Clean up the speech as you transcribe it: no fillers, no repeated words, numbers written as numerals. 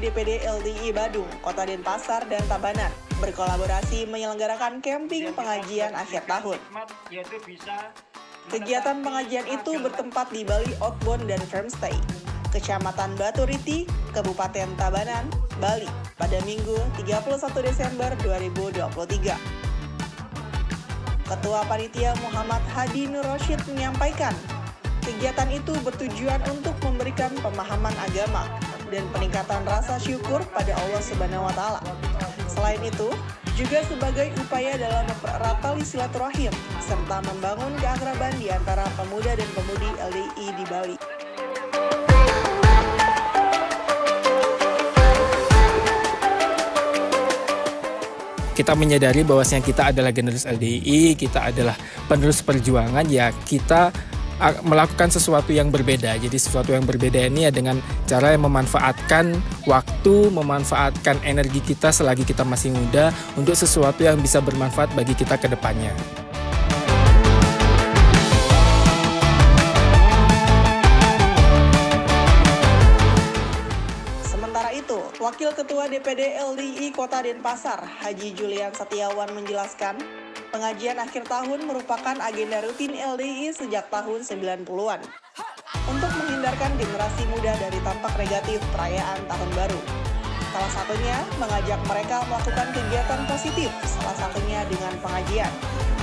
DPD LDI Badung, Kota Denpasar, dan Tabanan berkolaborasi menyelenggarakan camping pengajian akhir tahun. Kegiatan pengajian itu bertempat di Bali Outbound dan Farmstay, Kecamatan Batu Riti, Kabupaten Tabanan, Bali, pada Minggu 31 Desember 2023. Ketua Panitia Muhammad Hadi Nur Roshid menyampaikan, kegiatan itu bertujuan untuk memberikan pemahaman agama dan peningkatan rasa syukur pada Allah Subhanahu wa Ta'ala. Selain itu, juga sebagai upaya dalam mempererat tali silaturahim serta membangun keakraban di antara pemuda dan pemudi LDI di Bali. Kita menyadari bahwasanya kita adalah generasi LDI, kita adalah penerus perjuangan, ya kita melakukan sesuatu yang berbeda. Jadi sesuatu yang berbeda ini ya dengan cara yang memanfaatkan waktu, memanfaatkan energi kita selagi kita masih muda untuk sesuatu yang bisa bermanfaat bagi kita ke depannya. Sementara itu, Wakil Ketua DPD LDI Kota Denpasar, Haji Julian Setiawan menjelaskan, pengajian akhir tahun merupakan agenda rutin LDI sejak tahun 90-an untuk menghindarkan generasi muda dari tampak negatif perayaan tahun baru. Salah satunya mengajak mereka melakukan kegiatan positif, salah satunya dengan pengajian.